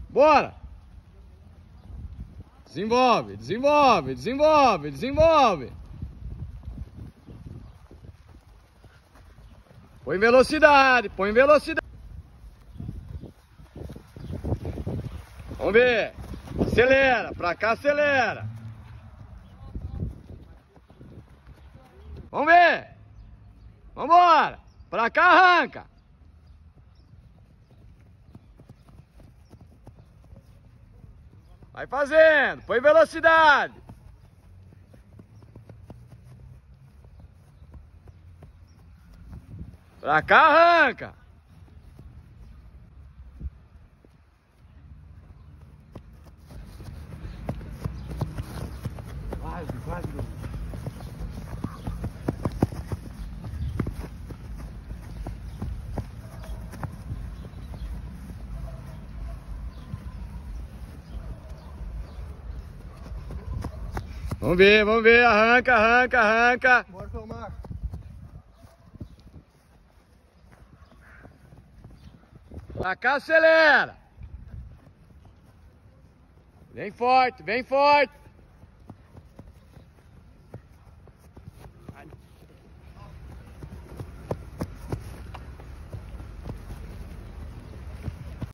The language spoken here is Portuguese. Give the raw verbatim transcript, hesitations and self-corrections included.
Bora! Desenvolve, desenvolve, desenvolve, desenvolve. Põe velocidade, põe velocidade. Vamos ver. Acelera, pra cá acelera. Vamos ver. Vambora. Pra cá arranca. Vai fazendo, põe velocidade. Pra cá arranca. Quase, quase. Vamos ver, vamos ver, arranca, arranca, arranca. Bora tomar. Pra cá acelera. Vem forte, vem forte.